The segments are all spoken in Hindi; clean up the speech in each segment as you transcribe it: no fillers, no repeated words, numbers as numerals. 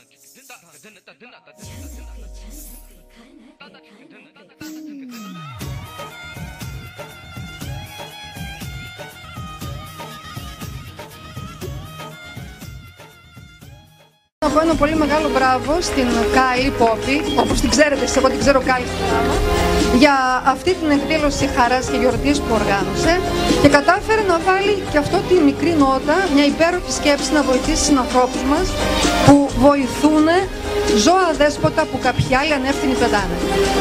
Να πω ένα πολύ μεγάλο μπράβο στην Kylie Poppy, όπως την ξέρετε, εγώ την ξέρω Kylie, για αυτή την εκδήλωση χαράς και γιορτής που οργάνωσε και κατάφερε να βάλει και αυτό τη μικρή νότα, μια υπέροχη σκέψη να βοηθήσει τους ανθρώπους μας που βοηθούν ζώα αδέσποτα που κάποιοι άλλοι ανεύθυνοι πετάνε.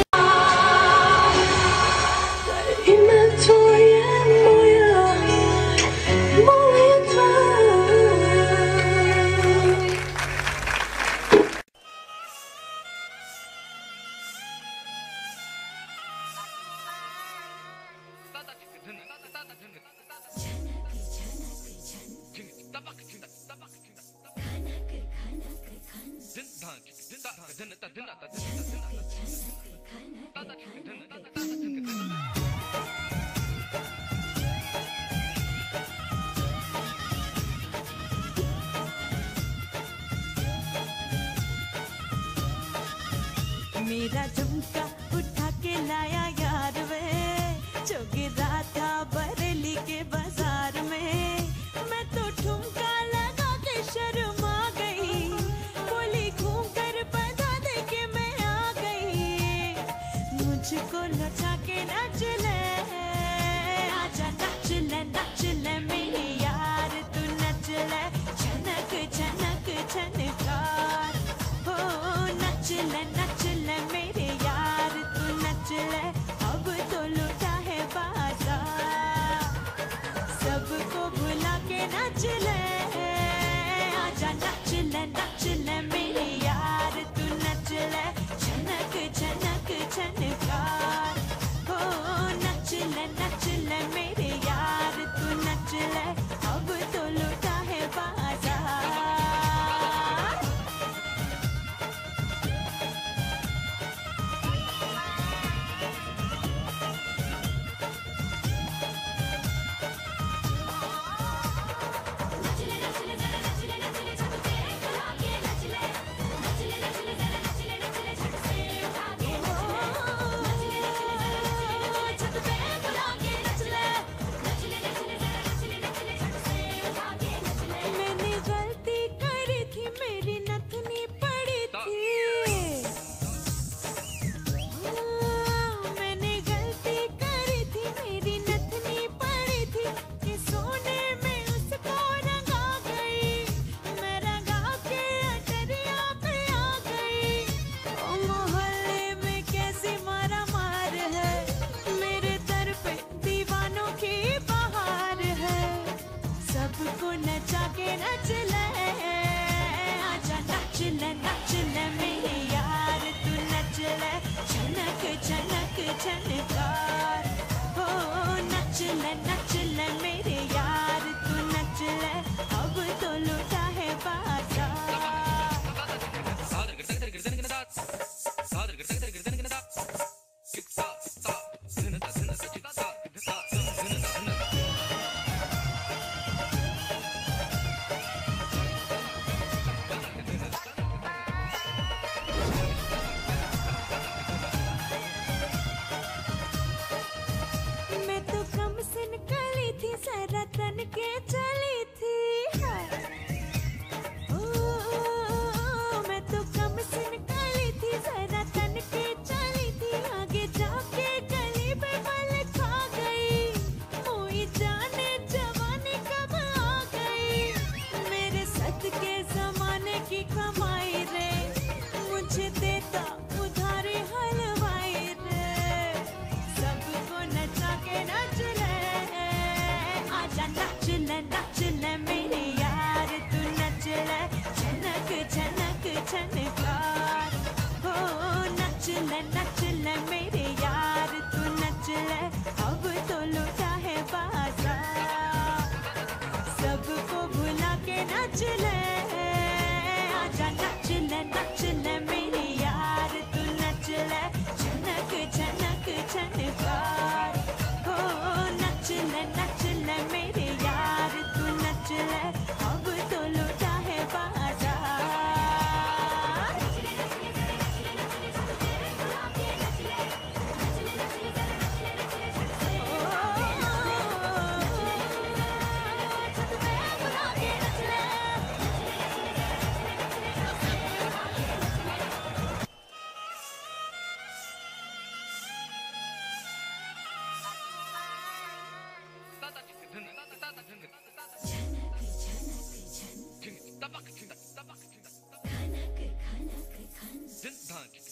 मेरा झुमका उठा के लाया यार वे जो गिरा था बरेली के बाजार में मैं तो ठुमका लगा के शर्मा गई बोली घूम कर बता दे के मैं आ गई मुझको लौटा के नाच ले आजा नाच ले मेरी यार तू नच ले छनक छनक छनकार हो नच ले मेरे यार तू नच ले अब तो लुटा है बाजार सबको भुला के नच ले आजा नच ले मेरे यार तू नच ले छनक छनक छनकार हो नच ले मेरे यार तू नच ले अब तो लुटा है बाजार छनकार हो नच ले मेरे यार तू नच ले अब तो लुटा है बाजार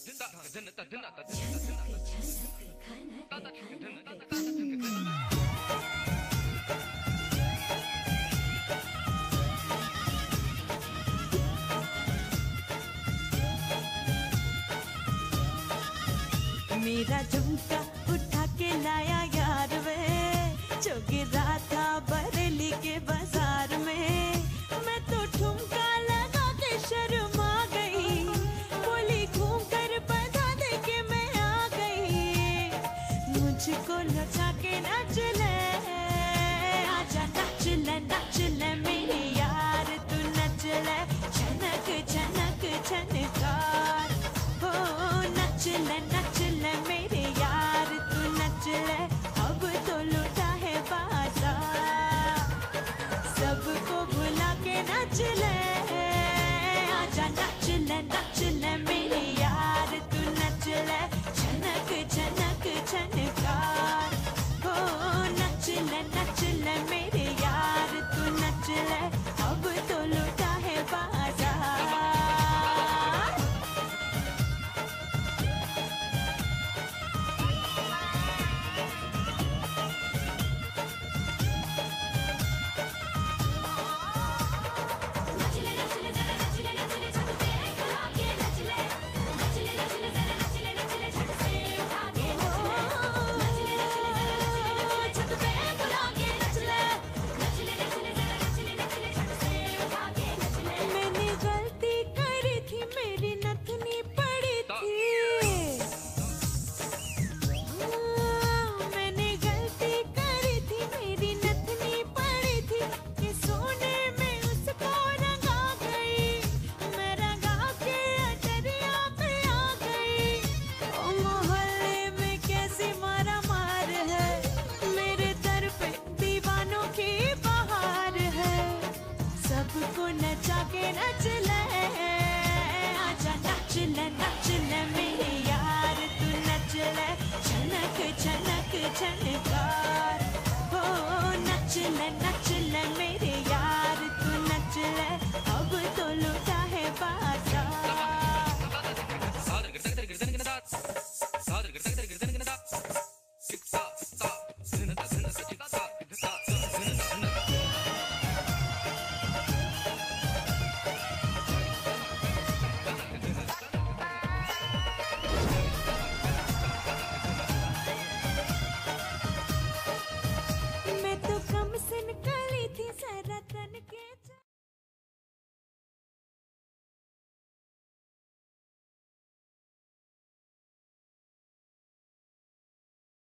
मेरा झुमका उठा के लाया यार वे, जो गिरा था बरेली के बाजार में। मैं तो ठुमका लगा के शर्मा गई, बोली घूम कर बता दे के मैं आ गई। मुझको